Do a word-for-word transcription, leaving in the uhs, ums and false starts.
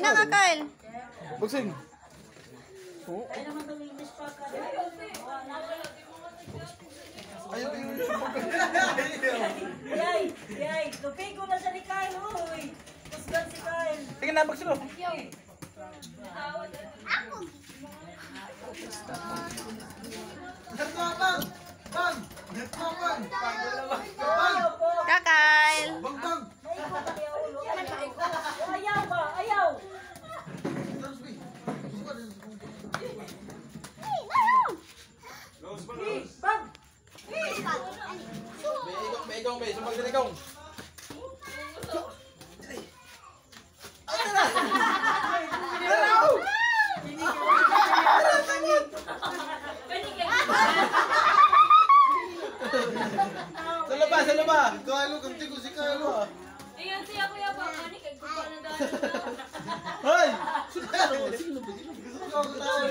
na nga, Kyle. Boxing. Ay naman itong English pa ka. Ayaw yung Yay! Yay! Lupigo na siya ni Kyle, uy! Kusgan si Kyle. tingnan na, boxing. Bang! Bang! Bang! Ka, Kyle. Bang! Bang! Naikot ang iyong ulo. Ayaw ba? Ayaw! Bang! Beigong, be, sumbag din ikaw. Sa laba, sa laba. Kalo, kanti ko si Kalo. Ayan siya kuya ba? Ani kay gusto na dahil. Hoy! Gusto ko ako tao.